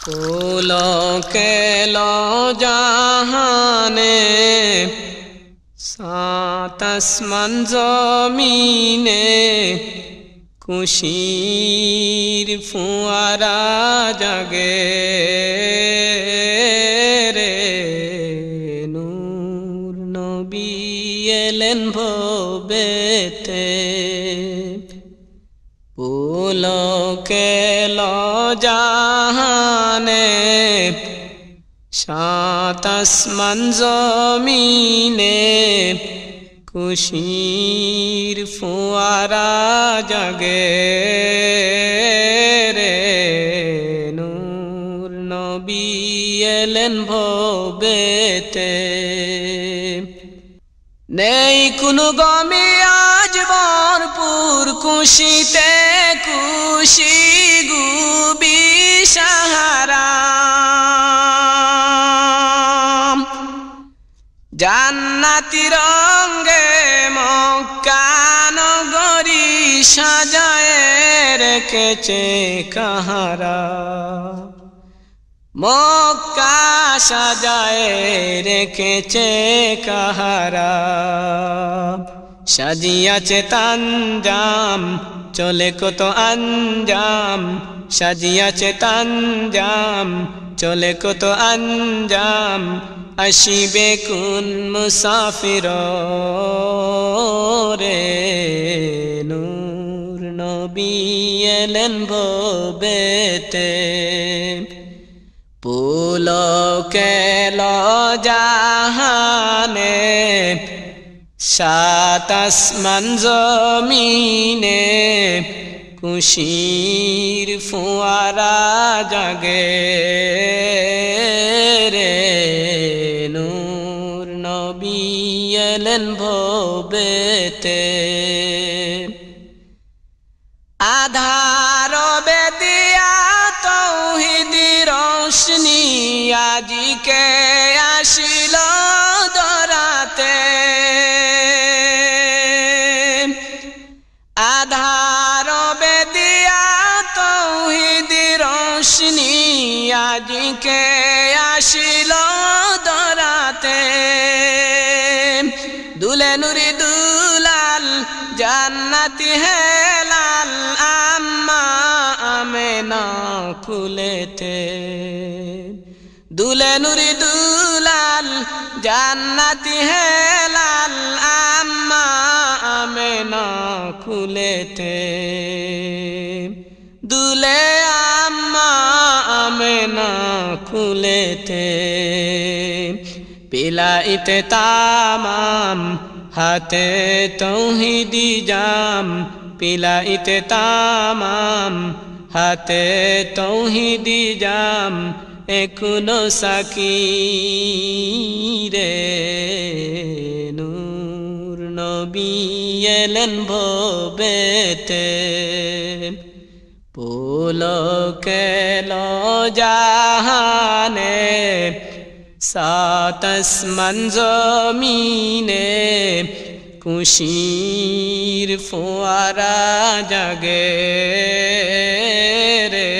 পুলকে জাহানে সাত আসমান জমিনে খুশির ফুয়ারা জাগে রে নূর নবী এলেন ভবেতে পুলকে জাহানে সাত আসমান জমিনে খুশির ফুয়ারা জাগে রে নূর নবী এলেন ভবেতে নেই কোনো গমে আজ ভরপুর খুশিতে খুশি গুবি সাহারা জান্নাতি রঙে মক্কা নগরী সাজায় রেখেছে কাহারা মক্কা সাজায় রেখেছে কাহারা সাজিয়াছে তানজাম চলে কত আঞ্জাম সাজিয়াছে তানজাম চলে কত আঞ্জাম আসিবে কোন মুসাফির রে নূর নবী এলেন ভবেতে পুলকে জাহানে সাত আসমান জমিনে খুশির ফুয়ারা জাগে রে নূর নবী এলেন ভবেতে আধার বেদিয়া তৌহিদি রোশনি আজিকে আসিল দরাতে আধার বেদিয়া তৌহিদি রোশনি আজিকে আসিল দরাতে দুলে নুরি দুলাল জান্নাতি হেলাল আম্মা আমেনা কুলেতে দুলে নুরি দুলাল জান্নাতি হেলাল আম্মা আমেনা কুলেতে দুলে আম্মা আমেনা কুলেতে পিলাইতে তামাম হাতে তৌহিদি জাম পিলাইতে তামাম হাতে তৌহিদি জাম এখনো সাকি রে নূর নবী এলেন ভবেতে পুলকে জাহানে সাত আসমান জমিনে খুশির ফুয়ারা জাগে রে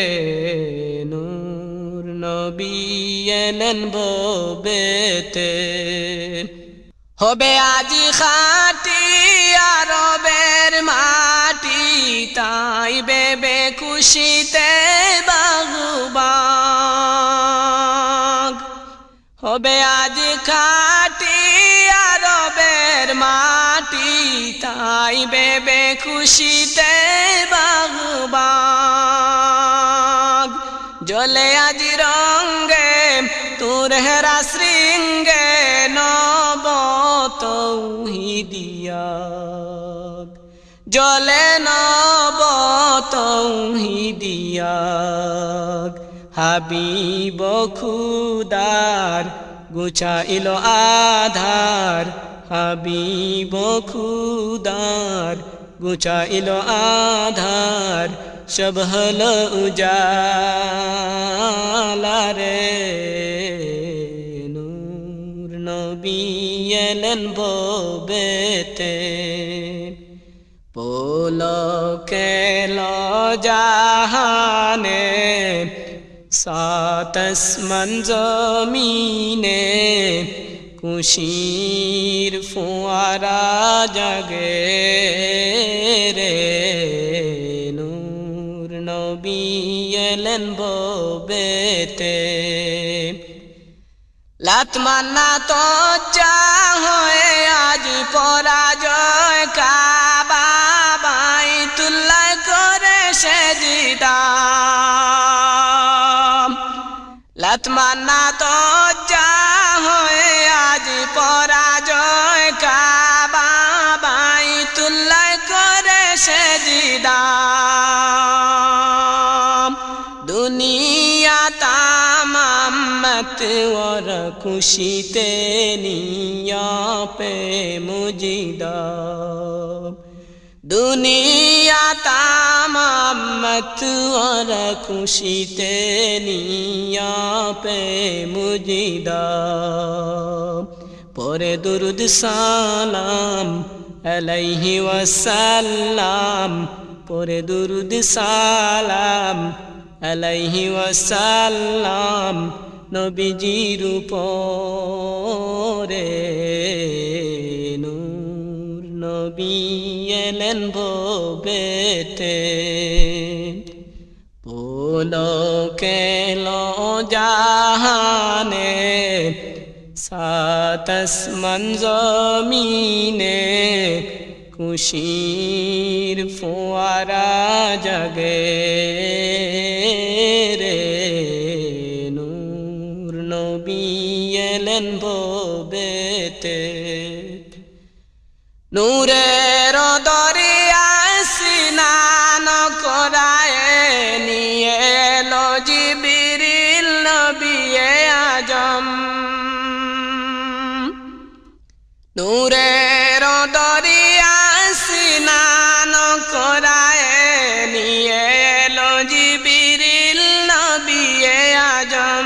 নূর নবী এলেন ভবেতে হবে আজি খাটি আরবের মাটি তাই বেবে খুশিতে বাগুবাগ হবে আজ খাটি আরবের মাটি তাই বেবে খুশিতে বাগুবাগ জ্বলে আজ রঙ্গে তোর হেরা শৃঙ্গে নব তৌহিদিয়া জ্বলে নব তৌহিদিয়া হাবিব খুদার গুছাইল আধার হাবিব খুদার গুছাইল আধার সব হলো উজালা রে নূর নবী এলেন ভবেতে পুলকে জাহানে सात आसमान जमीने खुशिर फुआरा জাগে রে নূর নবী এলেন ববেতে লাত মান্না তো যা হয়ে আজ পরাজয় কাবা বাইতুল্লাহ করে সেজদা লাত মান্না তো যা হয়ে আজ পরাজয় কাবা বাইতুল্লাহ করে সেজদা দুনিয়া তামাম মত और खुशीते निया पे मुजिदा दुनिया तमाम मत और खुशीते निया पे मुजिदा परे दुरुद सलाम अलैहि वसल्लम परे दुरुद सलाम अलैहि वसल्लम নবীজির উপরে নূর নবী এলেন ববেতে পুলকে লো জাহানে সাত আসমান জমিনে খুশির ফোয়ারা জাগে রে নবী এলেন ববেতে নূরের দরিয়া স্নান করায় নিয়ে এলো জিবরিল নবী আজম নূরের দরিয়া স্নান করায় নিয়ে এলো জিবরিল নবী আজম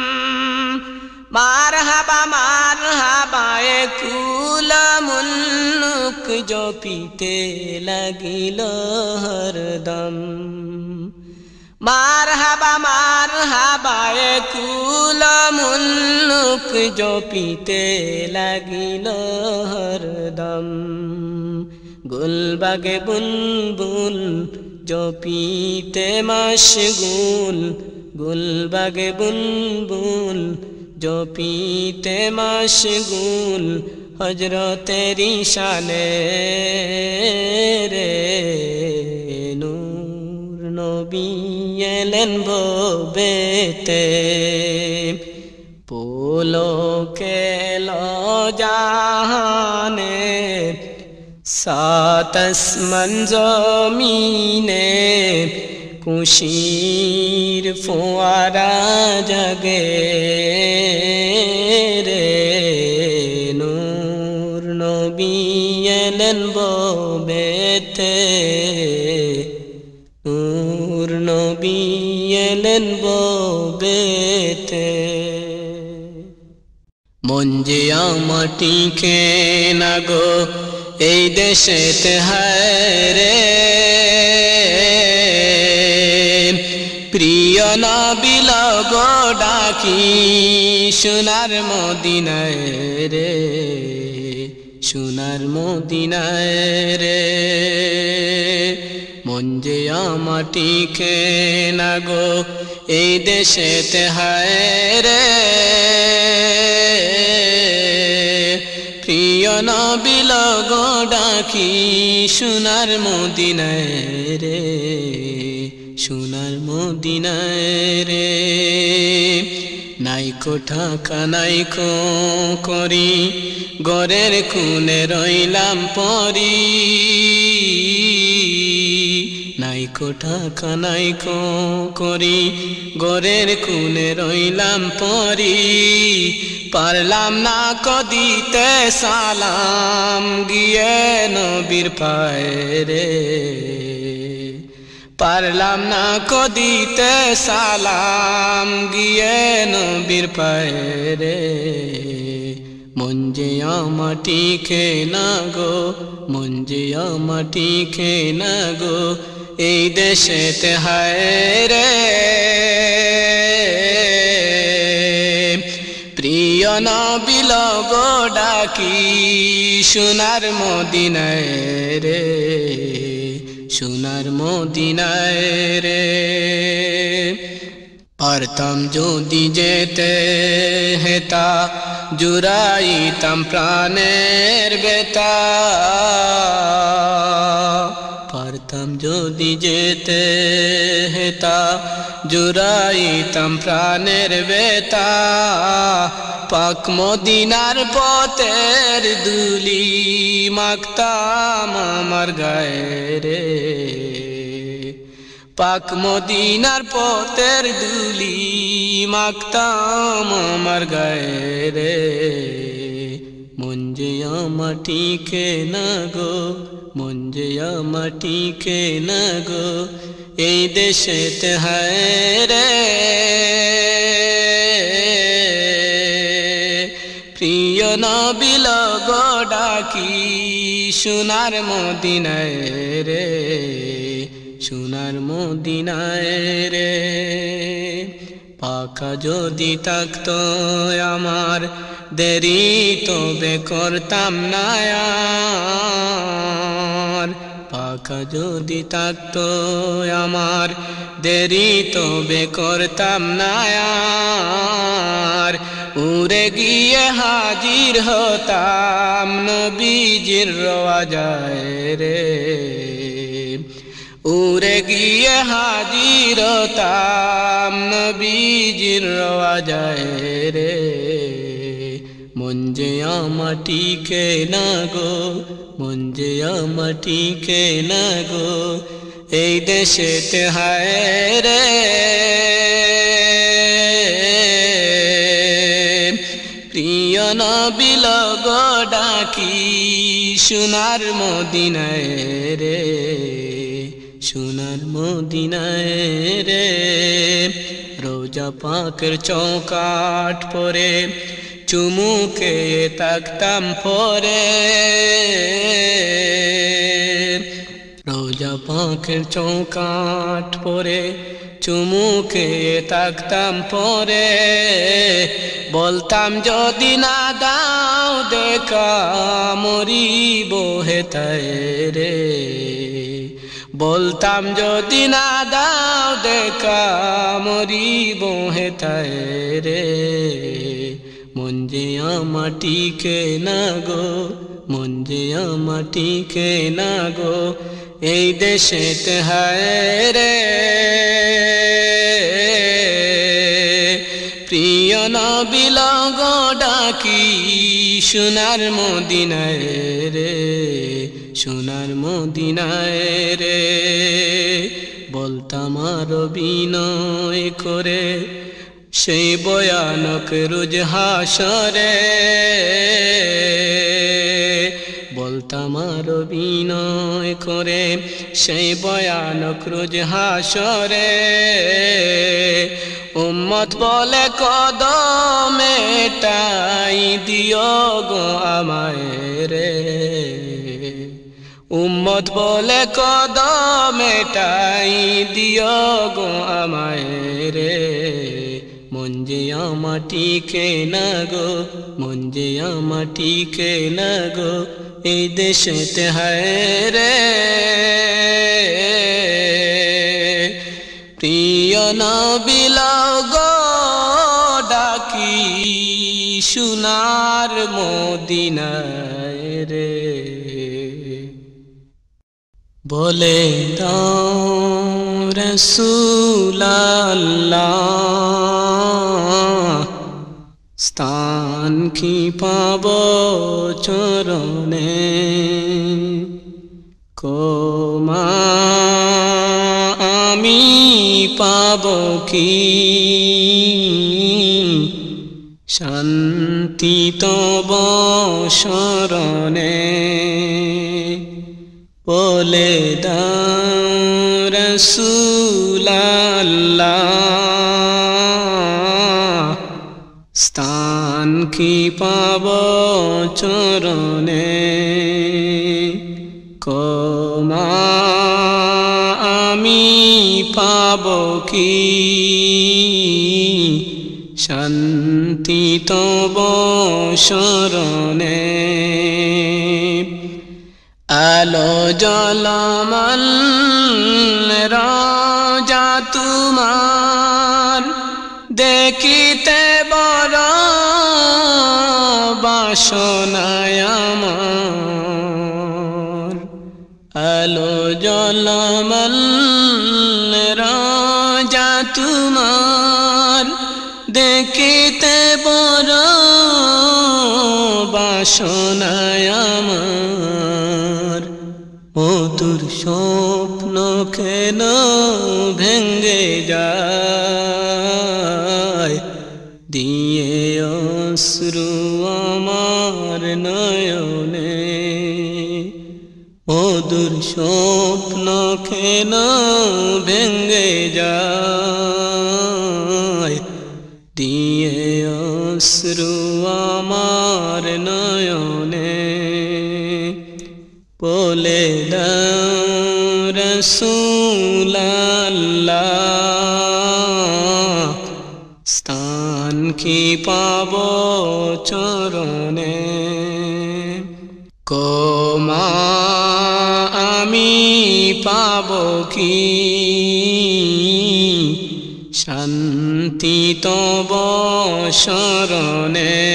মারহাবা কুল মুল্লুক জপিতে লাগিল হরদম মারহাবা কুল মুল্লুক জপিতে লাগিল হরদম গুলবাগে বুলবুল জপিতে মশগুল গুলবাগে বুলবুল জপিতে মশগুল হজরতেরি শানে রে নূর নবী এলেন ববেতে পুলকে লো জাহানে সাত আসমান জমিনে খুশির ফোয়ারা জাগে রে নূর নবী এলেন ববেতে নূর নবী এলেন ববেতে মন যে আমাটি কে না গো এই দেশেতে হায় রে প্রিয় নবী লগো ডাকি সোনার মদিনায় রে সোনার মদিনায় রে মন যে আমাটি কে না গো এই দেশেতে হায় রে প্রিয় নবী লগো ডাকি সোনার মদিনায় রে সোনার মদিনায় রে নাইকো ঠাকা নাইকো করি গরের খুনে রইলাম পরি নাইকো ঠাকা নাইকো করি গরের খুনে রইলাম পরি পারলাম না কদিতে সালাম গিয়ে নবীর পায়ে রে পারলাম না কদিতে সালাম গিয়ে নবীর পায়ে রে মন যে আমার টিকে না গো, মন যে আমার টিকে না গো, এই দেশেতে হায় রে। প্রিয় নবী লগো ডাকি সোনার মদিনায় রে, সোনার মদিনায় রে। পারতাম যদি যেতে হেতা, জুড়াইতাম প্রাণের বেতা। পারতাম যদি যেতে হেতা, জুড়াইতাম প্রাণের বেতা। পাক মদিনার পথের দুলি মাখতাম আমার গায়ে রে। পাক মদিনার পথের দুলি মাখতাম আমার গায়ে রে। মন যে আমার টিকে না গো, মন যে আমার টিকে না গো, এই দেশেতে হায় রে। প্রিয় নবী লগো ডাকি সোনার মদিনায় রে, সোনার মদিনায় রে। পাখা যদি থাকতো আমার দেরি তবে করতাম না আর। পাখা যদি থাকতো আমার দেরি তবে করতাম না আর। উড়ে গিয়ে হাজির হতাম নবীজির রওজায় রে। উড়ে গিয়ে হাজির হতাম নবীজির রওজায় রে। মন যে আমার টিকে না গো, মন যে আমার টিকে না গো, এই দেশেতে হায় রে। প্রিয় নবী লগো ডাকি সোনার মদিনায় রে, সোনার মদিনায় রে। রোজা পাকের চৌকাঠ পরে চুমুকে তাকতাম পরে। রোজা পাকের চৌকাঠ পরে চুমুকে তাকতাম পরে। বলতাম যদি না দাও দেখা মরিব হেথায় রে। বলতাম যদি না দাও দেখা মরিব হেথায় রে। মন যে আমার টিকে না গো, মন যে আমার টিকে না গো, এই দেশেতে হায় রে। প্রিয় নবী লগো ডাকি সোনার মদিনায় রে, সোনার মদিনায় রে। বলতাম আরো বিনয় করে সেই ভয়ানক রোজ হাসরে। বলতাম আরো বিনয় করে সেই ভয়ানক রোজ হাসরে। উম্মত বলে কদমে টাই দিও গো আমায় রে। উম্মত বলে কদমে টাই দিও গো আমায় রে। মন যে আমার টিকে না গো, মন যে আমার টিকে না গো, এই দেশেতে হায় রে। প্রিয় নবী লগো ডাকি সোনার মদিনায় রে। বলে দাও রাসূল আল্লাহ, স্থান কি পাব চরণে। কোমা আমি পাব কি শান্তি তব শরণে। বলে দাও রাসূল আল্লাহ, স্থান কি পাব চরণে ক্ষমা আমি পাব কি শান্তি তব শরণে আলো জলমল রাজা তোমার দেখিতে বড় বাসনায় আমার আলো জলমল রাজা তোমার দেখিতে বড় বাসনায় আমার মধুর স্বপ্ন কেন ভেঙ্গে যায় দিয়ে অশ্রু আমার নয়নে মধুর স্বপ্ন কেন ভেঙ্গে যায় দিয়ে অশ্রু আমার নয়নে বলে দাও রাসূলুল্লাহ স্থান কি পাব চরণে ক্ষমা আমি পাব কি শান্তি তব শরণে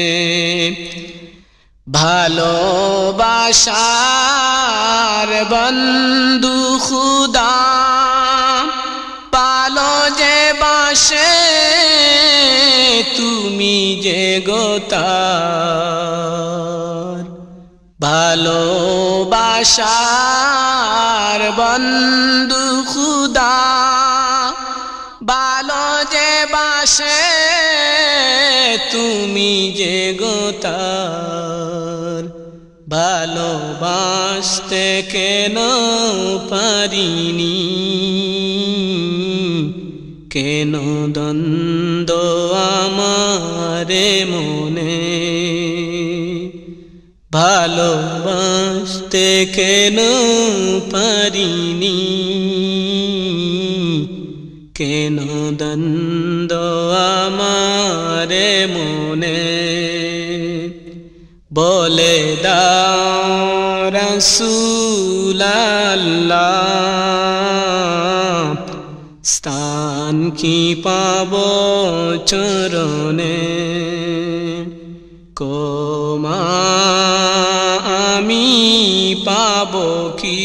ভালোবাসার বন্ধু খুদা পালো যে বাসে তুমি যে গোতার ভালোবাসার বন্ধু খুদা ভালো যে বাসে তুমি যে গোতার ভালোবাসতে কেন পারিনি কেন দ্বন্দ্ব আমারে মনে ভালোবাসতে কেন পারিনি কেন দ্বন্দ্ব আমারে মনে বলে দাও রাসূলুল্লাহ স্থান কি পাব চরণে ক্ষমা আমি পাব কি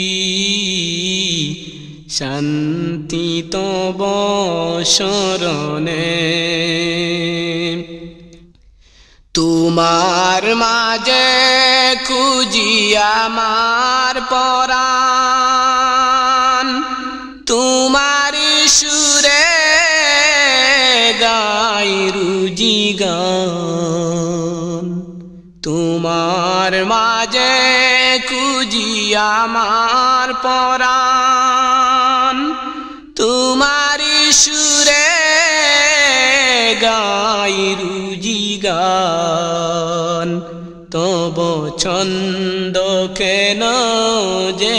শান্তি তব শরণে তোমার মাঝে খুঁজি আমার পরাণ তোমার সুরে গাই রুজি গান তোমার মাঝে খুঁজি আমার পরাণ তোমার সুরে গাই রুজি গান তব ছন্দ কেন যে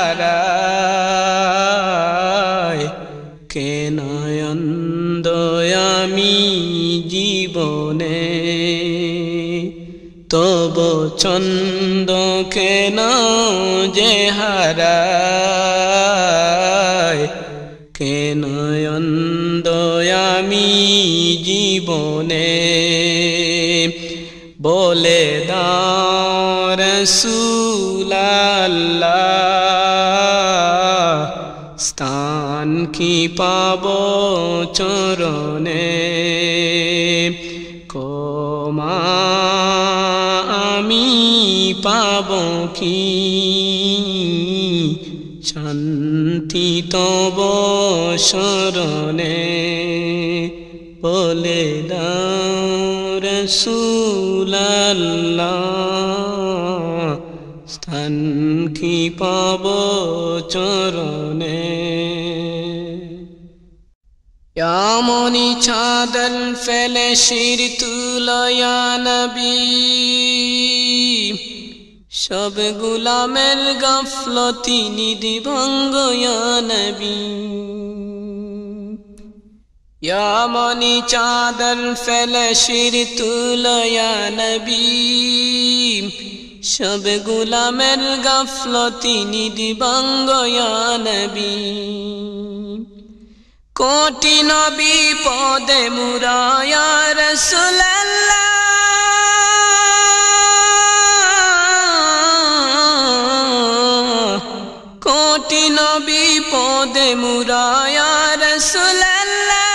হারায় কেন অন্ধ আমি জীবনে তব ছন্দ কেন যে হারায় কেন অন্ধ আমি জীবনে বলে দাও রাসূলুল্লাহ স্থান কি পাব চরণে ক্ষমা আমি পাব কি শান্তি তব শরণে বলে দাও রাসূলুল্লাহ স্থান কি পাব চরণে। এমনি চাদর ফেলে শির তুলো ইয়া নবী সব গোলামের গাফলতি নিধি ভঙ্গ ইয়া নবী এমনি চাদর ফেলে শির তুলো ইয়া নবী সব গোলামের গাফলতি নিধি ভঙ্গ ইয়া নবী কোটি নবী পদে মুরা ইয়া রাসূলুল্লাহ কোটি নবী পদে মুরা ইয়া রাসূলুল্লাহ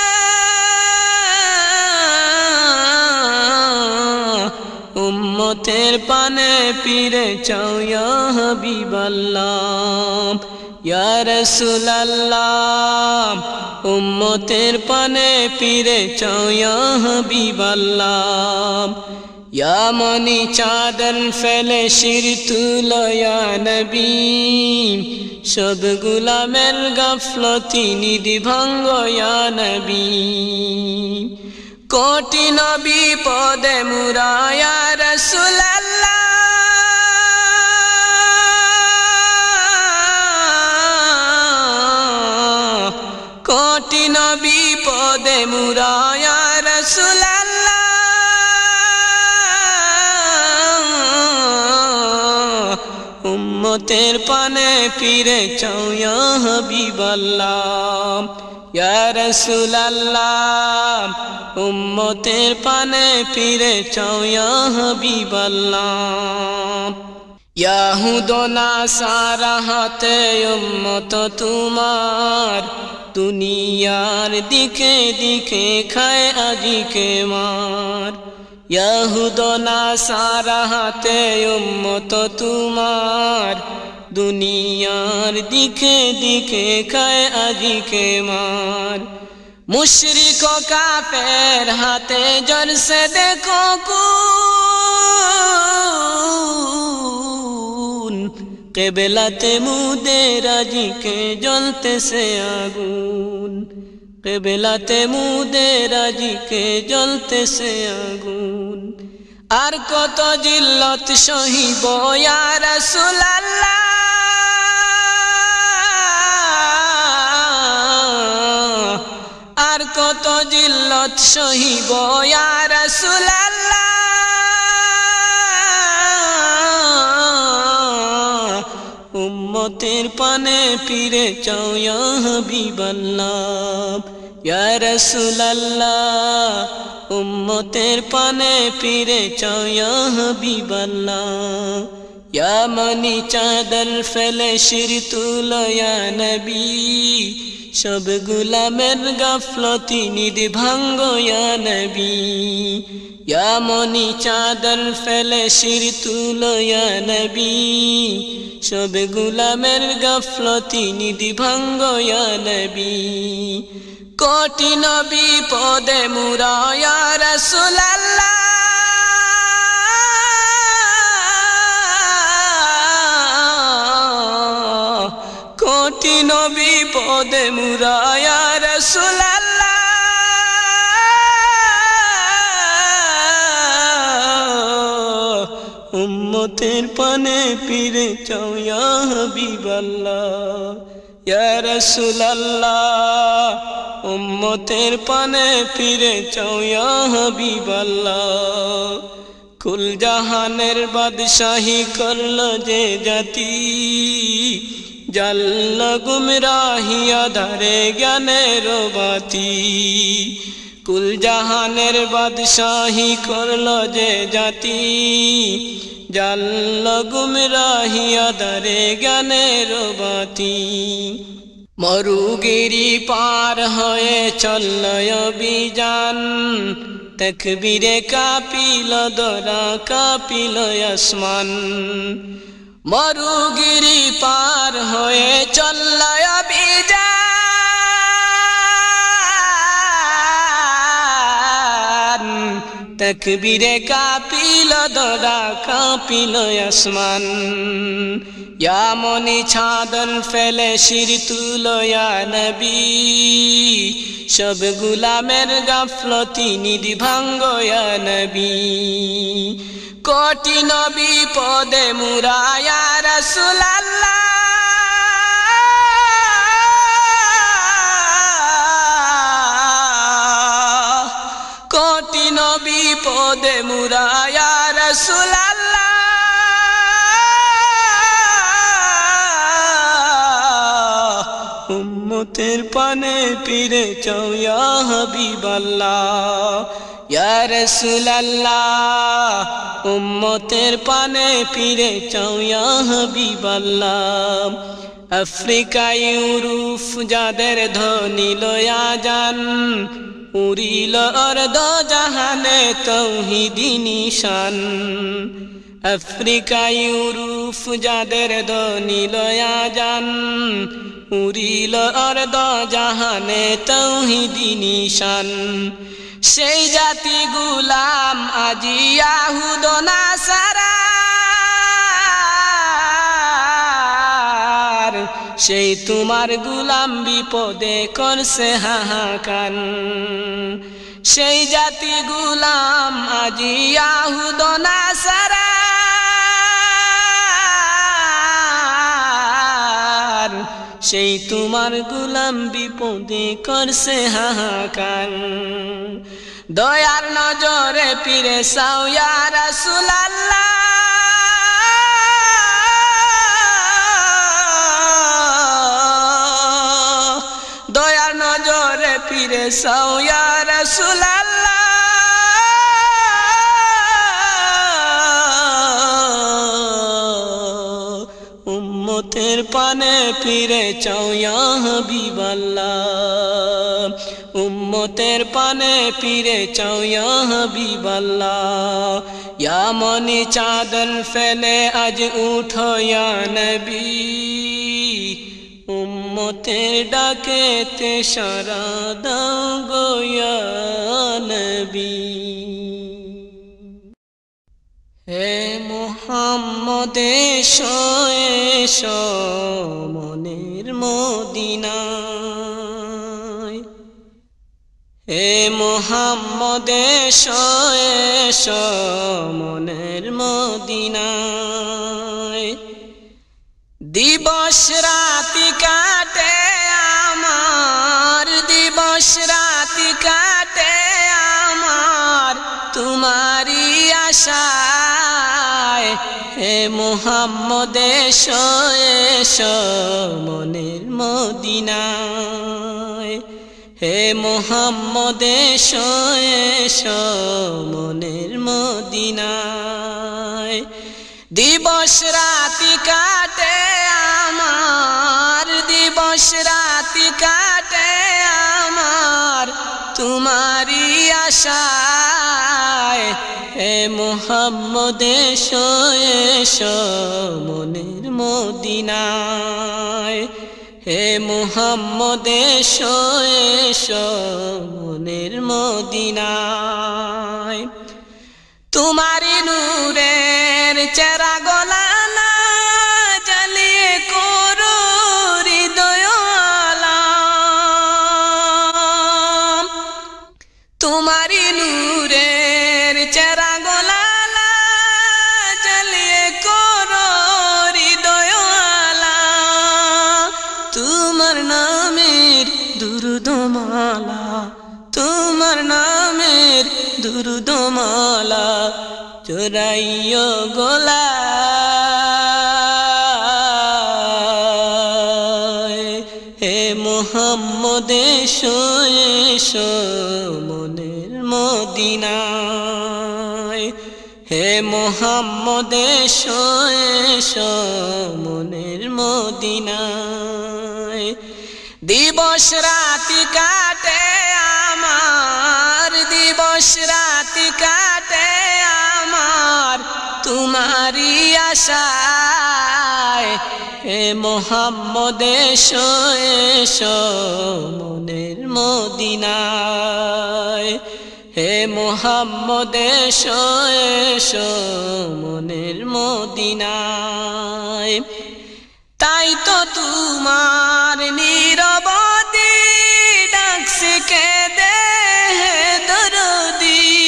উম্মতের পানে পিরে চাও ইয়া হাবিবাল্লাহ ইয়া রাসূলুল্লাহ উম্মতের পানে পিরে চাও ইয়া হাবিবাল্লাহ ইয়া মনি চাদর ফেলে শির তুলো ইয়া নবী সব গোলামের গাফলতি নিধি ভঙ্গ ইয়া নবী কোটি নবী পদে মুরা ইয়া রাসূলুল্লাহ কোটি নবী পদে মুরা ইয়া রাসূলুল্লাহ উম্মতের পানে পিরে চাও ইয়া হাবিবাল্লাহ ইয়া রাসূলুল্লাহ উম্মতের পানে পিরে চাও ইয়া হাবিবাল্লাহ ইয়াহুদ নাসারা হাতে উম্মত তোমার দুনিয়ার দিকে দিকে খায় আজিকে মার ইয়াহুদ নাসারা হাতে উম্মত তোমার দুনিয়ার দিকে দিকে খায় আজিকে মার মুশরিক ও কাফের হাতে জোর সে দেখো কুন কেবলাতে মুদের আজিকে জ্বলতেছে আগুন কেবলাতে মুদের আজিকে জ্বলতেছে আগুন আর কত জিল্লত সহিব ইয়া রাসূলুল্লাহ আর কত জিল্লত সহিব ইয়া রাসূলুল্লাহ উম্মতের পানে পিরে চাও ইয়া হাবিবাল্লাহ ইয়া রাসূলুল্লাহ উম্মতের পানে পিরে চাও ইয়া হাবিবাল্লাহ ইয়া মনি চাদর ফেলে শির তুলো ইয়া নবী সব গোলামের গাফলতি নিধি ভঙ্গ ইয়া নবী ইয়া মনি চাদর ফেলে শির তুলো ইয়া নবী সব গোলামের গাফলতি নিধি ভঙ্গ ইয়া নবী কোটি নবী পদে মুরা ইয়া রাসূলুল্লাহ কোটি নবী পদে মুরা ইয়া রাসূলুল্লাহ উম্মতের পানে পিরে চাও ইয়া হাবিবাল্লাহ ইয়া রাসূলুল্লাহ উম্মতের পানে পিরে চাও ইয়া হাবিবাল্লাহ কুল জাহানের বাদশাহী করলো যে জাতি জাল্ল গুমরাহি আধারে জ্ঞানের বাতি কুল জাহানের বাদশাহী করলো যে জাতি জাল্ল গুমরাহি আধারে জ্ঞানের বাতি মরুগিরি পার হয়ে চলল অভিযান তকবীরে কাঁপিল দরা কাঁপিল আসমান মরুগিরি পার হয়ে চলল অভিযান তকবীরে কাঁপিল দরা কাঁপিল আসমান यामनी छादन फेले शिर तुलो या नबी सब गुलामेर गाफलती निधि भांगो या नबी कोटि नबी पदे मुरा या रसूल अल्लाह कोटि नबी पदे मुरा या रसूल अल्लाह उम्मतेर पाने पीरे चाओ या हबीब अल्लाह या रसूल अल्लाह उम्मतेर पाने पीरे चाओ या हबीब अल्लाह अफ्रीका यूरोप जादेर धनी लया जान उड़िल अर्ध जहाने तौहीदी निशान अफ्रीका यूरोप जादेर धनी लया जान उड़िल अर्ध जहाने तौहीदी निशान সেই জাতি গুলাম আজি ইয়াহুদ নাসারার সেই তোমার গুলাম বিপদে করছে হাহাকার সেই জাতি গুলাম আজি ইয়াহুদ নাসারার সেই তোমার গুলাম বিপদে করছে হাহাকার দয়ার নজরে পীরে চাও ইয়া রাসূল আল্লাহ দয়ার নজরে পীরে চাও ইয়া রাসূল আল্লাহ উম্মতের পানে পীরে চাও ইয়া হাবিব আল্লাহ उम्मतेर पाने पीरे चाओ या हबीब अल्लाह या मनी चादर फैले आज उठो या नबी उम्मतेर डाके ते सारा दाओ गो या नबी हे मुहम्मद एशो एशो मनेर मदीना हे मुहम्मद एशो एशो मनेर मदीनाय दिवस राति काटे आमार दिवस राति काटे आमार तुम्हारी आशाय हे मुहम्मद एशो एशो मनेर मदीनाय हे मुहम्मद एशो एशो मनेर मदीनाय दिवस राति काटे आमार दिवस राति काटे आमार तुम्हारी आशाय हे मुहम्मद एशो एशो मनेर मदीनाय हे मुहम्मद एशो एशो मनेर मदीनाय तुम्हारी नूरेर चेहरा गलाना জ্বালিয়ে করো হৃদয় আলাম तुम्हारी नूरेर चेहरा गलाना জ্বালিয়ে করো হৃদয় तुम्हार नामेर दुरुदमाला तुम्हार नामेर दुरुदमाला चोराइयो गलाय हे मुहम्मद एशो एशो मनेर मदीनाय हे मुहम्मद एशो एशो मनेर मदीनाय दिवस राति काटे आमार दिवस राति काटे आमार तुम्हारी आशाय हे मुहम्मद एशो एशो मनेर मदीनाय हे मुहम्मद एशो एशो मनेर मदीनाय তোমার নীরবতা ডাকছে কেঁদে দরদি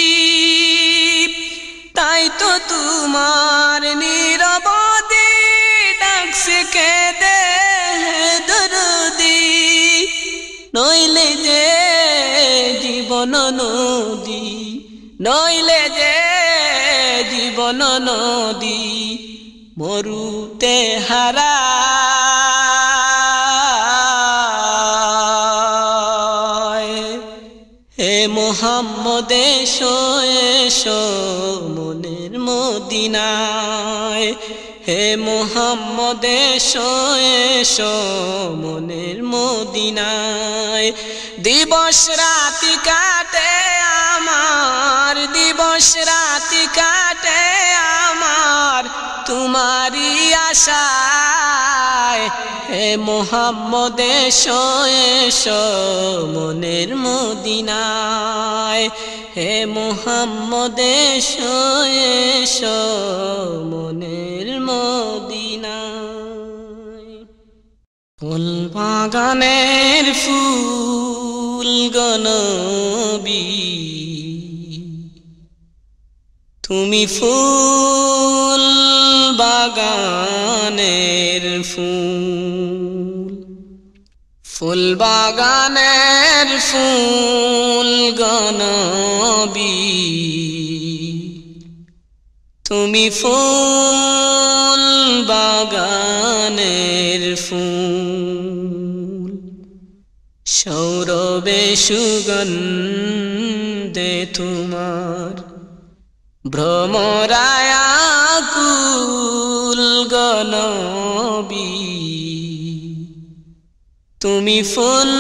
তাই তো তোমার নীরবতা ডাকছে কেঁদে দরদি নইলে যে জীবন নদী নইলে যে জীবন নদী মরুতে হারায় হে মোহাম্মদ এসো এসো মনের মদিনায় হে মোহাম্মদ এসো এসো মনের মদিনায় দিবস রাতি কাটে আমার দিবস রাতি কাটে আমার তোমারি আশায় হে মোহাম্মদ এসো এসো মনের মদিনায় হে মোহাম্মদ এসো এসো মনের মদিনায় ফুল বাগানের ফুল গনবী তুমি ফুল বাগানের ফুল ফুল বাগানের ফুল গনবী তুমি ফুল বাগানের ফুল সৌরভে সুগন্ধে তোমার ভ্রমরায় আকুল গনবী তুমি ফুল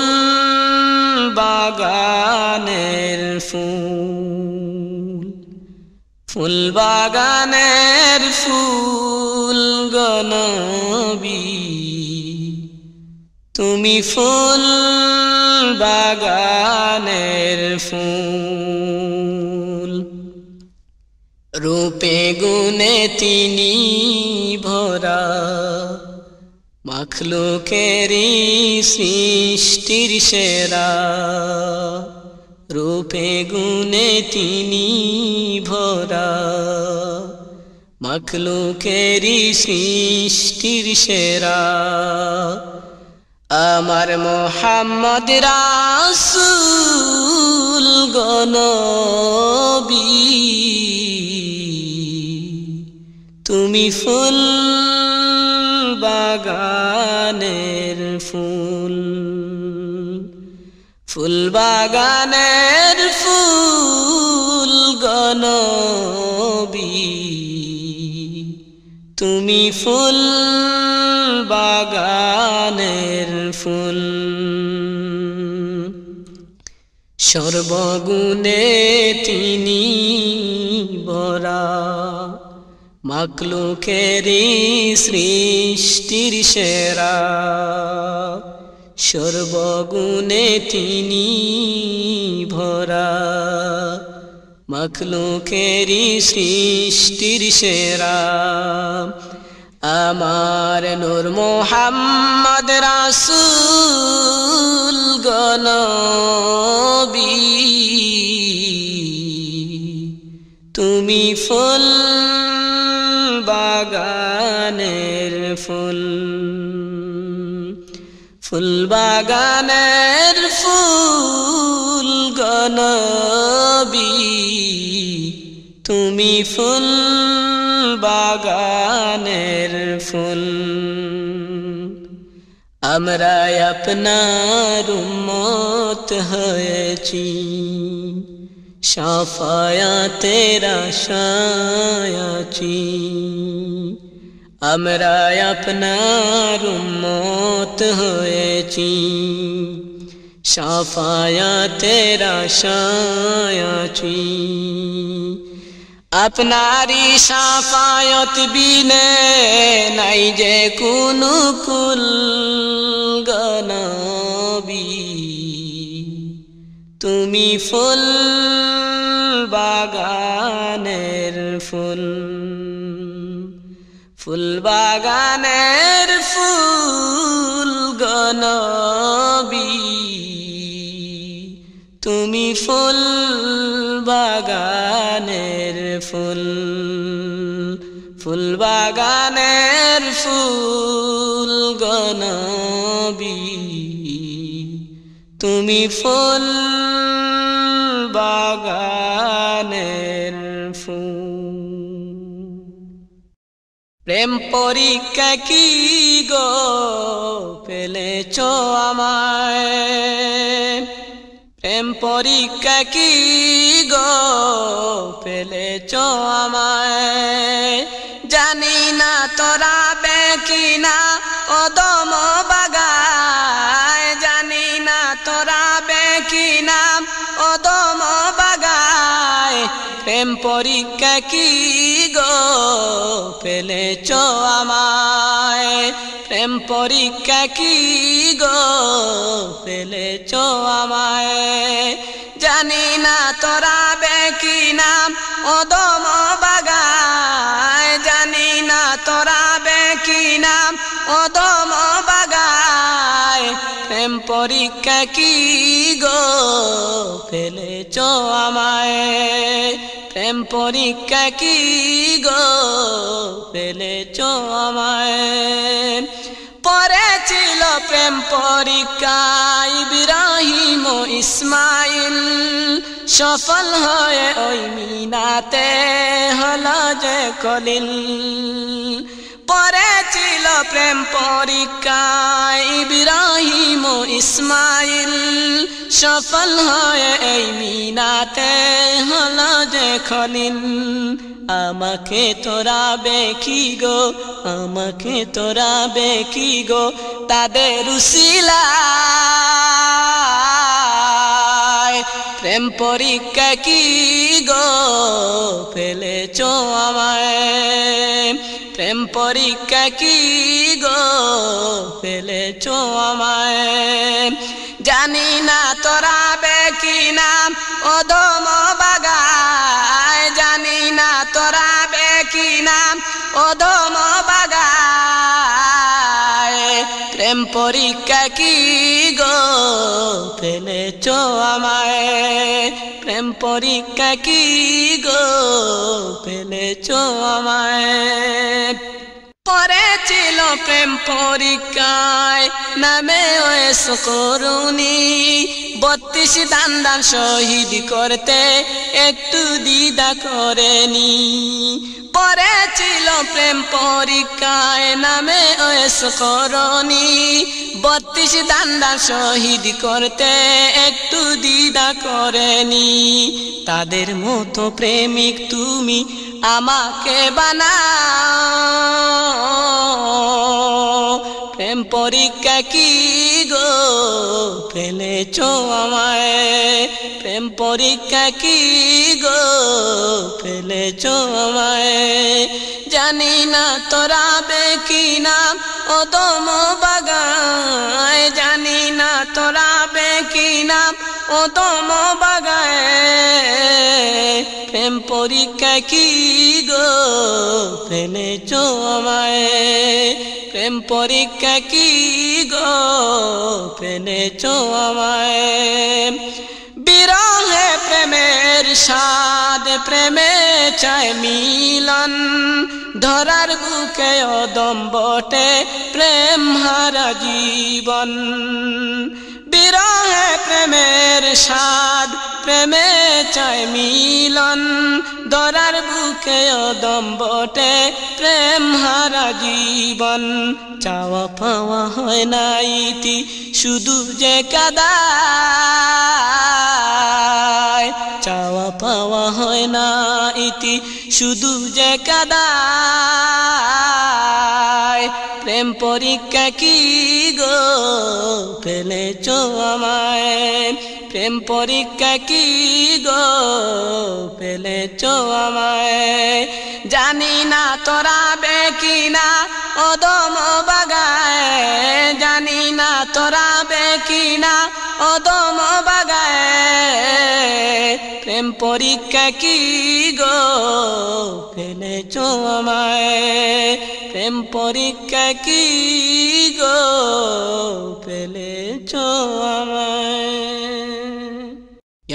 বাগানের ফুল ফুল বাগানের ফুল গনবী তুমি ফুল বাগানের ফুল রূপে গুণে তিনি ভরা মাখলুকেরি সৃষ্টির সেরা রূপে গুণে তিনি ভরা মাখলুকেরি সৃষ্টির সেরা আমার মোহাম্মদ রাসূল গনবী তুমি ফুল বাগানের ফুল ফুল বাগানের ফুল গনবী তুমি ফুল বাগানের ফুল সর্বগুণে তিনি ভরা মাখলুকেরি সৃষ্টির সেরা সর্বগুণে তিনি ভরা মাখলুকেরি সৃষ্টির সেরা আমার নূর মোহাম্মদ রাসূল গনবী তুমি ফুল বাগানের ফুল ফুল বাগানের ফুল গনবী তুমি ফুল বাগানের ফুল আমরা আপনার উম্মত হয়েছি শাফায়াতের আশায় আছি আমরা আপনার উম্মত হয়েছি শাফায়াতের আশায় আছি আপনারি শাফায়াত বিনে নাই যে কোনো কুল গনবী তুমি ফুল বাগানের ফুল ফুল বাগানের ফুল নবী তুমি ফুল বাগানের ফুল ফুল বাগানের ফুল গো নবী তুমি ফুল বাগানের ফুল প্রেম পরীক্ষা কি গো পেলেছো আমায় প্রেম পরীক্ষা কি গো পেলেছো আমায় জানি না তোরা বেকিনা অদম বাগায় জানি না তোরা বেকিনা অদম বাগায় প্রেম পরীক্ষা কি গো পেলেছো আমায় প্রেম পরীক্ষা কি গো পেলেছো আমায় জানি না তোরা বেকিনা অদম বাগায় জানি না তোরা বেকিনা অদম বাগায় প্রেম পরীক্ষা কি গো পেলেছো আমায় প্রেম পরীক্ষা কি গো পেলেছো আমায় পড়েছিল প্রেম পরীক্ষা ইব্রাহিম ও ইসমাইল সফল হয়ে ওই মিনাতে হলো যে খলিল পড়েছিল প্রেম পরীক্ষা ইব্রাহিম ও ইসমাইল সফল হয়ে এই মিনাতে হলো যে খলিল আমাকে তোরা বেকি গো আমাকে তোরা বেকি গো তাদের উসিলায় প্রেম পরীক্ষা কি গো পেলেছো আমায় প্রেম পরীক্ষা কি গো পেলেছো আমায় জানি না তোরা বেকিনা অদম বাগায় জানি না তোরা বেকিনা অদম বাগায় প্রেম পরীক্ষা কি গো পেলেছো আমায় প্রেম পরীক্ষা কি গো পেলেছো আমায় পড়েছিল প্রেম পরীক্ষায় নামে ওয়েস করুনি 32 দান দান শহীদ করতে একটু দ্বিধা করেনি পড়েছিল প্রেম পরীক্ষায় নামে ওয়েস করুনি 32 দান দান শহীদ করতে একটু দ্বিধা করেনি তাদের মতো প্রেমিক তুমি আমাকে বানাও প্রেম পরীক্ষা কি গো পেলেছো আমায় প্রেম পরীক্ষা কি গো পেলেছো আমায় জানি না তোরা বেকিনা অদম বাগায় জানি না তোরা বেকিনা অদম বাগায় প্রেম পরীক্ষা কি গো পেলেছো আমায় প্রেম পরীক্ষা কি গো পেলেছো আমায় বিরহে প্রেমের স্বাদ প্রেমে চায় মিলন ধরার বুকে অদম বটে প্রেম হারা জীবন বিরহে প্রেমের স্বাদ প্রেমে চায় মিলন ধরার বুকে অদম বটে প্রেম হারা জীবন চাওয়া পাওয়া হয় না ইতি শুধু যে কাদায় চাওয়া পাওয়া হয় না ইতি শুধু যে কাদায় প্রেম পরীক্ষা কি গো পেলেছো আমায় প্রেম পরীক্ষা কি গো পেলেছো আমায় জানি না তোরা বেকিনা অদম বাগায় জানি না তোরা বেকিনা অদম বাগায় প্রেম পরীক্ষা কি গো পেলেছো আমায় প্রেম পরীক্ষা কি গো পেলে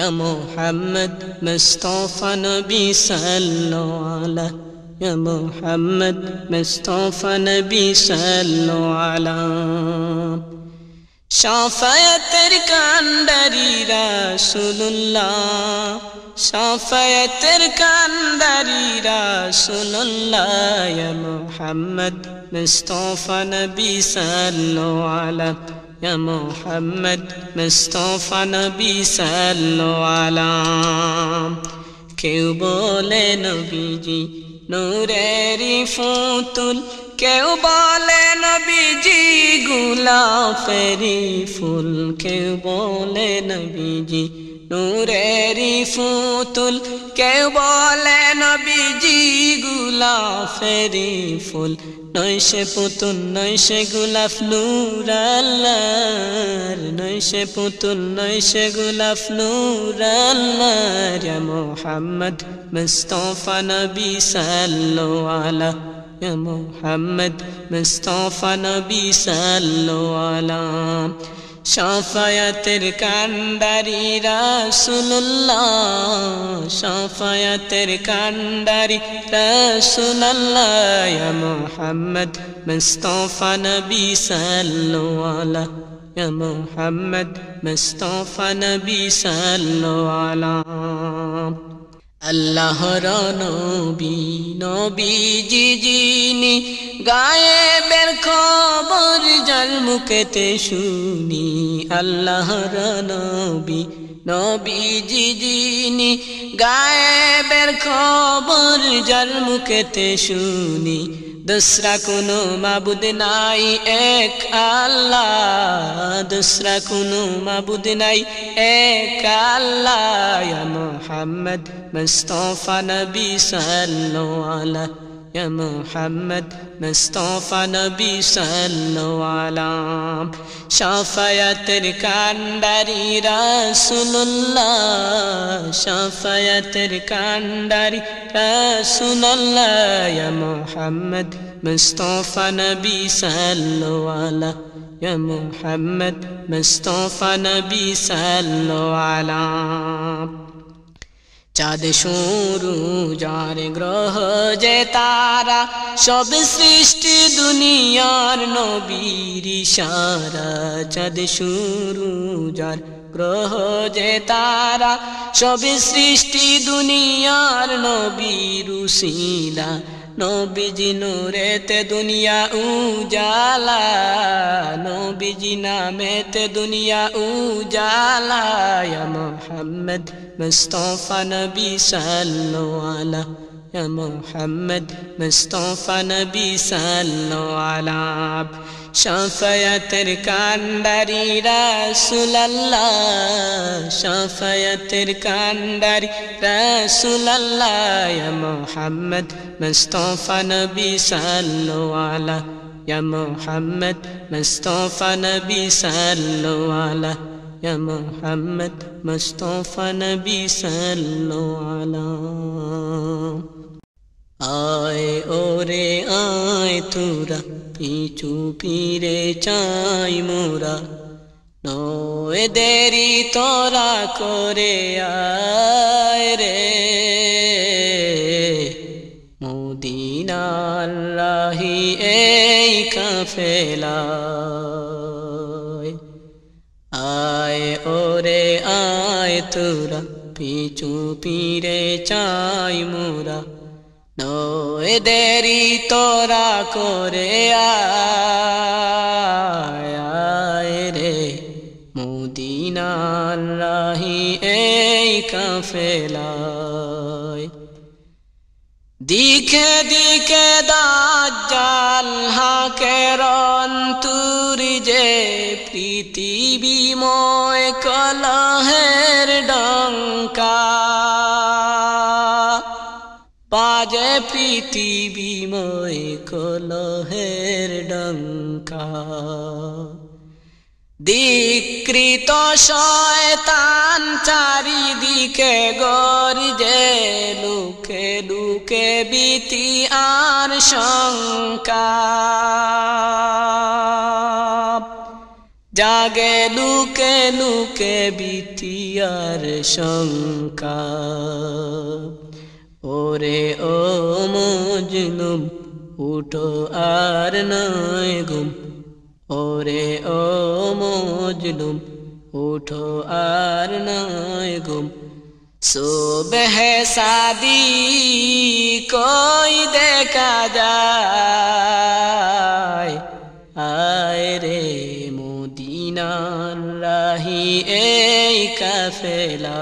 या मोहम्मद मुस्तफा नबी सल्लो अलैहि या मोहम्मद मुस्तफा नबी सल्लो अलैहि शाफायतेर कांडारी रासूलुल्लाह शाफायतेर कांडारी रासूलुल्लाह या मोहम्मद मुस्तफा नबी सल्लो अलैहि या मोहम्मद मुस्तफा नबी सल्लो अलैहि केउ बोले नबीजी नूरेरी फुतुल केउ बोले नबीजी गुलाफेरी फूल केउ बोले नबीजी नूरेरी फुतुल केउ बोले नबीजी गुलाफेरी फूल नैशे पुतुल नैशे गुलाफ नूर अल्लाहर नैशे पुतुल नैशे गुलाफ नूर अल्लाहर या मोहम्मद मुस्तफा नबी सल्लो अलैहि या मोहम्मद मुस्तफा नबी सल्लो अलैहि शाफायतेर कांडारी रासूलुल्लाह शाफायतेर कांडारी रासूलुल्लाह या मोहम्मद मुस्तफा नबी सल्लो अलैहि या मोहम्मद मुस्तफा नबी सल्लो अलैहि अल्लाहर नबी नबीजी जिनी गायबेर खबर जार मुखेते शुनी अल्लाहर नबी नबीजी जिनी गायबेर खबर जार मुखेते शुनी दूसरा कोनो माबुद नाई एक अल्लाह दूसरा कोनो माबुद नाई एक अल्लाह या मोहम्मद मुस्तफा नबी सल्लो अलैहि या मोहम्मद मुस्तफा नबी सल्लो अलैहि शाफायतेर कांडारी रासूलुल्लाह शाफायतेर कांडारी रासूलुल्लाह या मोहम्मद मुस्तफा नबी सल्लो अलैहि या मोहम्मद मुस्तफा नबी सल्लो अलैहि चाँद शुरू जार ग्रह जे तारा सब सृष्टि दुनियार नबीर इशारा चाँद शुरू जार ग्रह जे तारा सब सृष्टि दुनियार नबीर उसिला नबीजी नूरेते दुनिया उजाला नबीजी नामेते दुनिया उजाला या मोहम्मद मुस्तफा नबी सल्लो अलैहि या मोहम्मद मुस्तफा नबी सल्लो अलैहि शाफायतेर कांडारी रासूलुल्लाह शाफायतेर कांडारी रासूलुल्लाह या मोहम्मद मुस्तफा नबी सल्लो अलैहि या मोहम्मद मुस्तफा नबी सल्लो अलैहि या मोहम्मद मुस्तफा नबी सल्लो अलैहि आए ओरे आए तुरा पीछू पीरे चाई मोरा नोए देरी तोरा करे आए रे मदीनार राही এই কাফেলায় आए ओरे आए तुरा पीछू पीरे चाई मोरा नोए देरी तोरा करे आए रे मदीनार राही এই কাফেলায় दिखे दिखे दाज्जाल हाकेर अंतुर जे पृथिवीमय कलहेर डंका बाजे पृथिवीमय कलहेर डंका दीकृत शयतान चारिदिके गरजे लुके लुके भीति आर शंका জাগে লুকে লুকে বিটিয়ার শঙ্কা ওরে ও মজলুম উঠো আর নয় ঘুম ওরে ও মজলুম উঠো আর নয় ঘুম सुबह शादी कोई देखा जाए आए रे मदीना राही ए काफिला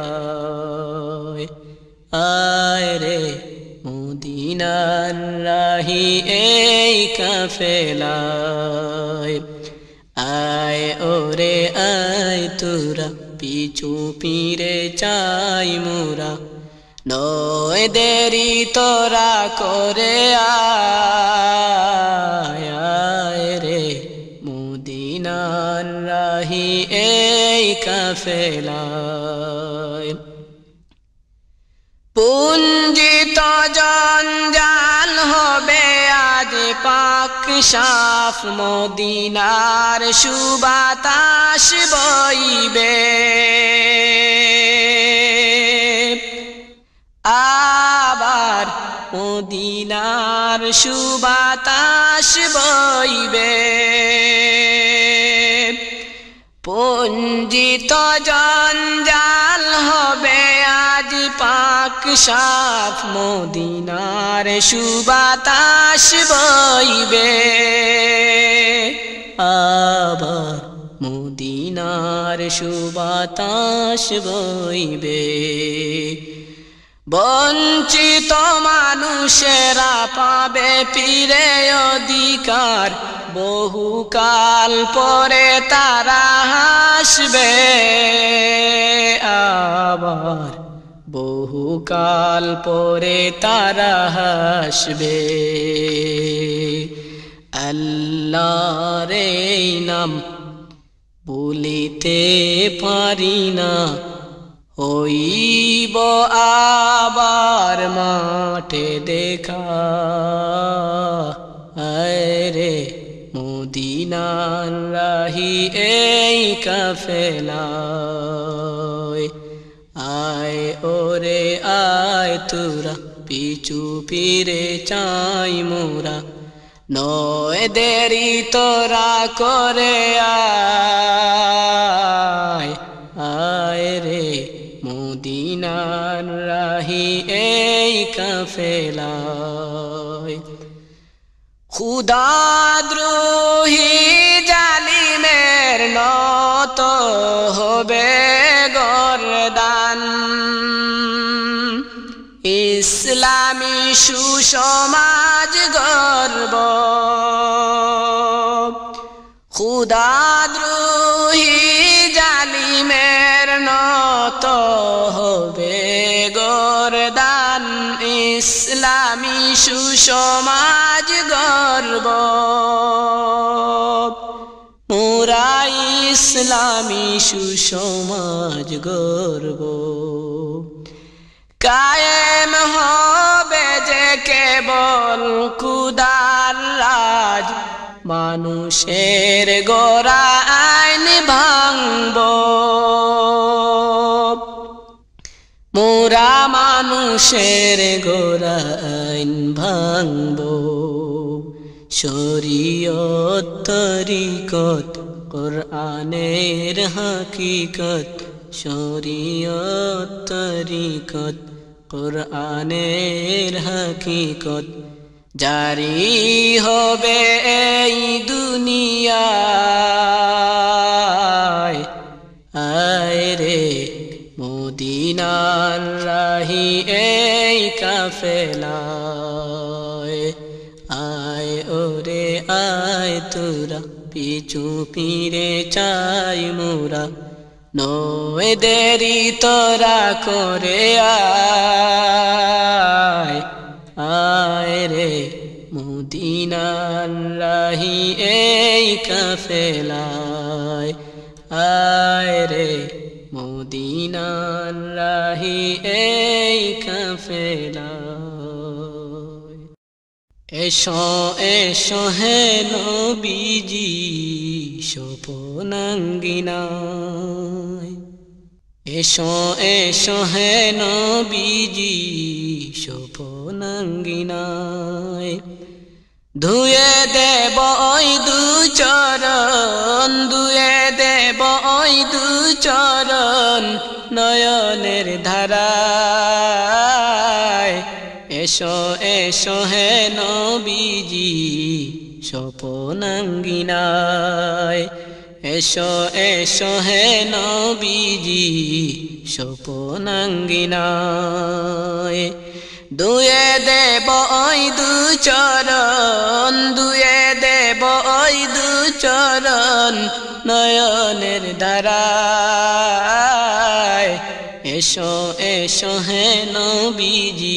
आए रे मदीना राही ए काफिला आए ओरे आए तुरा পিছু পিরে চাই মোরা নয় দেরি তোরা করে আয় রে মদিনার রাহি এই কাফেলায় পুঞ্জিত জঞ্জাল হবে আজ পাক সাফ মদিনার সুবাতাস বইবে আবার মদিনার সুবাতাস বইবে পুঞ্জিত জঞ্জাল হবে আজ পাক সাফ মদিনার সুবাতাস বইবে আবার মদিনার সুবাতাস বইবে বঞ্চিত মানুষেরা পাবে ফিরে অধিকার বহুকাল পরে তারা হাসবে আবার বহুকাল পরে তারা হাসবে আল্লাহর এই নাম বলিতে পারি না হইব আবার মাঠে দেখা আয় রে মদিনার রাহি এই কাফেলায় আয় ওরে আয় তোরা পিছু ফিরে চাই মোরা নয় দেরি তোরা করে আয় রে মদিনার রাহি এই কাফেলায় খুদাদ্রোহী জালিমের নত হবে গরদান ইসলামী সুসমাজ গর্ব খুদাদ্রোহী জালিমের নত হবে গরদান ইসলামী সুসমাজ গর্ব মোরা ইসলামী সুসমাজ গর্ব কায়েম হবে যে কেবল খুদার রাজ মানুষের গোরা আইন ভাঙব মোরা মানুষের গোরা আইন ভাঙব শরীয়ত তরিকত কোরআনের হাকিকত শরীয়ত তরিকত কোরআনের হাকিকত জারি হবে এই দুনিয়ায় আয় রে মদিনার রাহি এই কাফেলায় আয় ওরে আয় তোরা পিছু ফিরে চাই মোরা নয় দেরি তোরা করে আয় রে মদিনার রাহি এই কাফেলায় আয় রে মদিনার রাহি এই কাফেলায় এসো এসো হে নবীজি স্বপনাঙ্গিনায় এসো এসো হে নবীজি স্বপনাঙ্গিনায় ধুয়ে দেব ওই দু চরণ ধুয়ে দেব ওই দু চরণ নয়নের ধারায় এসো এসো হে নবীজি স্বপনাঙ্গিনায় এসো এসো হে নবীজি স্বপনাঙ্গিনায় ধুয়ে দেব ওই দু চরণ ধুয়ে দেব ওই দু চরণ নয়নের ধারায় এসো এসো হে নবীজি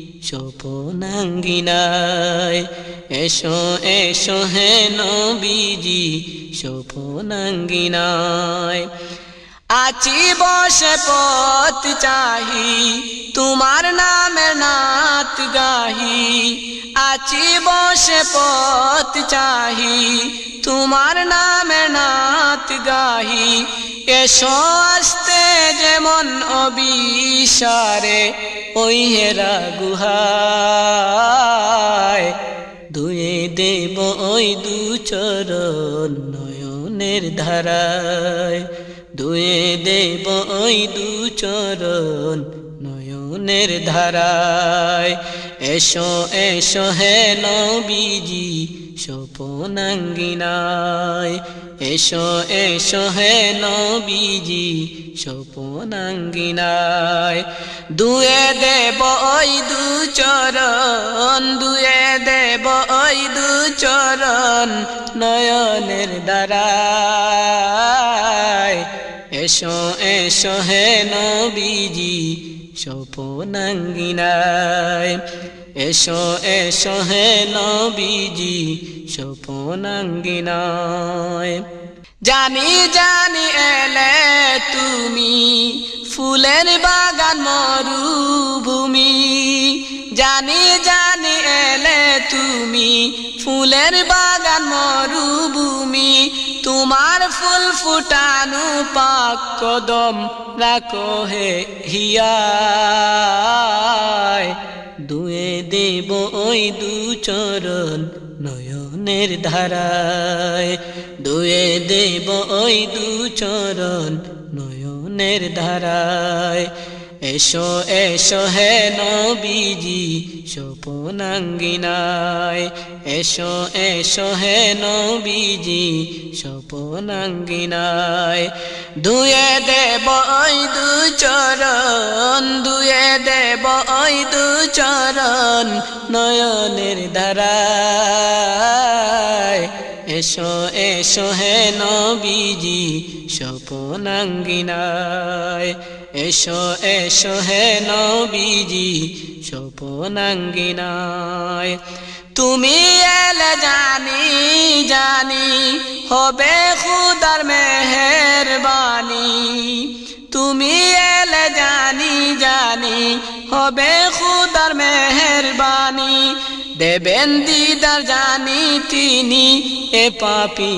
স্বপনাঙ্গিনায় এসো এসো হে নবীজি স্বপনাঙ্গিনায় আছি বসে পথ চাহি তোমার নামের নাত গাহি আছি বসে পথ চাহি তোমার নামের নাত গাহি এসো আসতে যেমন অবিসারে ওই হেরা গুহায় ধুয়ে দেব ওই দু চরণ নয়নের ধারায় ধুয়ে দেব ওই দু চরণ নয়নের ধারায় এসো এসো হে নবীজি স্বপনাঙ্গিনায় এসো এসো হে নবীজি স্বপনাঙ্গিনায় ধুয়ে দেব ওই দু চরণ ধুয়ে দেব ওই দু চরণ নয়নের ধারায় এসো এসো হে নবীজি স্বপনাঙ্গিনায় এসো এসো হে নবীজি স্বপনাঙ্গিনায় জানি জানি এলে তুমি ফুলের বাগান মরুভূমি জানি জানি এলে তুমি ফুলের বাগান মরুভূমি তোমার ফুল ফুটানো পাক কদম রাখো হে হিয়ায় ধুয়ে দেব ওই দু চরণ নয়নের ধারায় ধুয়ে দেব ওই দু চরণ নয়নের ধারায় এসো এসো হে নবীজি স্বপনাঙ্গিনায় এসো এসো হে নবীজি স্বপনাঙ্গিনায় ধুয়ে দেব ওই দু চরণ ধুয়ে দেব ওই দু চরণ নয়নের ধারায় এসো এসো হে নবীজি স্বপনাঙ্গিনায় এসো এসো হে নবীজি স্বপনাঙ্গিনায় তুমি এলে জানি জানি হবে খুদার মেহেরবানি তুমি এলে জানি জানি হবে খুদার মেহেরবানি দেবেন দিদার জানি তিনি এ পাপী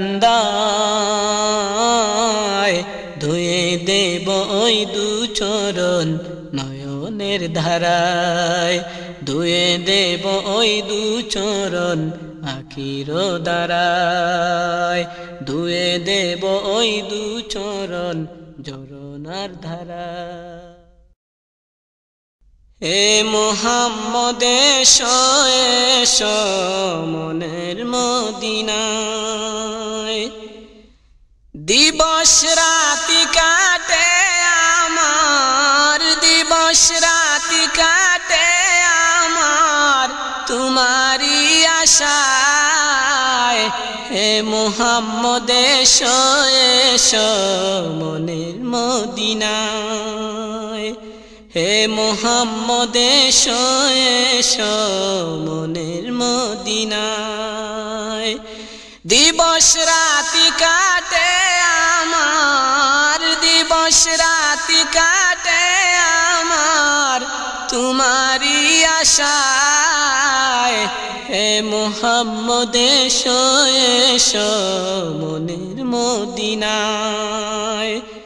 বান্দায় ধুয়ে দেব ওই দু চরণ নয়নের ধারায় ধুয়ে দেব ওই দু চরণ আখির দ্বারায় ধুয়ে দেব ওই দু চরণ জরনার ধারায় হে মুহাম্মদ এসো এসো মনের মদিনায় দিবস রাতি কাটে আমার দিবস রাতি কাটে আমার তোমারি আশায় হে মুহাম্মদ এসো এসো মনের মদিনায় হে মুহাম্মদ এসো এসো মনের মদিনায় দিবস রাতি কাটে আমার দিবস রাতি কাটে আমার তোমারি আশায় হে মুহাম্মদ এসো এসো মনের মদিনায়।